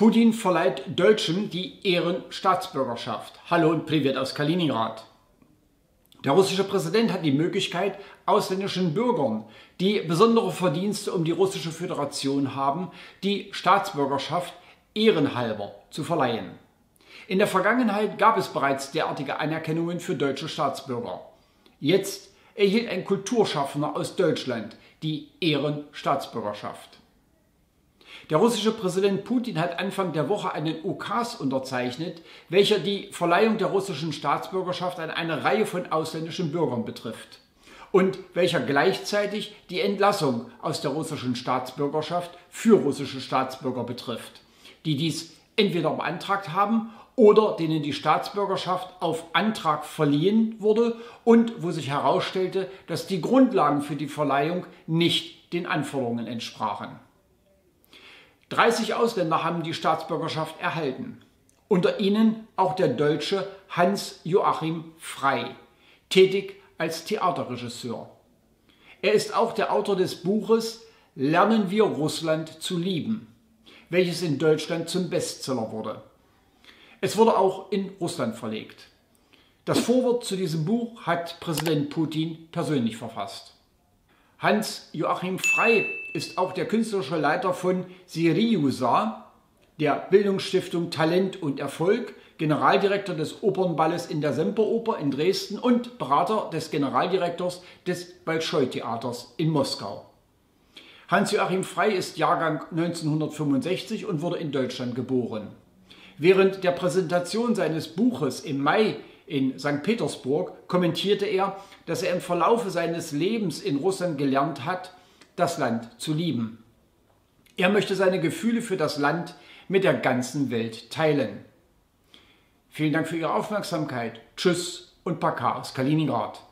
Putin verleiht Deutschen die Ehrenstaatsbürgerschaft. Hallo und Privet aus Kaliningrad. Der russische Präsident hat die Möglichkeit, ausländischen Bürgern, die besondere Verdienste um die russische Föderation haben, die Staatsbürgerschaft ehrenhalber zu verleihen. In der Vergangenheit gab es bereits derartige Anerkennungen für deutsche Staatsbürger. Jetzt erhielt ein Kulturschaffender aus Deutschland die Ehrenstaatsbürgerschaft. Der russische Präsident Putin hat Anfang der Woche einen Ukas unterzeichnet, welcher die Verleihung der russischen Staatsbürgerschaft an eine Reihe von ausländischen Bürgern betrifft und welcher gleichzeitig die Entlassung aus der russischen Staatsbürgerschaft für russische Staatsbürger betrifft, die dies entweder beantragt haben oder denen die Staatsbürgerschaft auf Antrag verliehen wurde und wo sich herausstellte, dass die Grundlagen für die Verleihung nicht den Anforderungen entsprachen. 30 Ausländer haben die Staatsbürgerschaft erhalten, unter ihnen auch der Deutsche Hans-Joachim Frey, tätig als Theaterregisseur. Er ist auch der Autor des Buches Lernen wir Russland zu lieben, welches in Deutschland zum Bestseller wurde. Es wurde auch in Russland verlegt. Das Vorwort zu diesem Buch hat Präsident Putin persönlich verfasst. Hans-Joachim Frey ist auch der künstlerische Leiter von Syriza, der Bildungsstiftung Talent und Erfolg, Generaldirektor des Opernballes in der Semperoper in Dresden und Berater des Generaldirektors des Bolschoi-Theaters in Moskau. Hans-Joachim Frey ist Jahrgang 1965 und wurde in Deutschland geboren. Während der Präsentation seines Buches im Mai in St. Petersburg kommentierte er, dass er im Verlaufe seines Lebens in Russland gelernt hat, das Land zu lieben. Er möchte seine Gefühle für das Land mit der ganzen Welt teilen. Vielen Dank für Ihre Aufmerksamkeit. Tschüss und Paka aus Kaliningrad.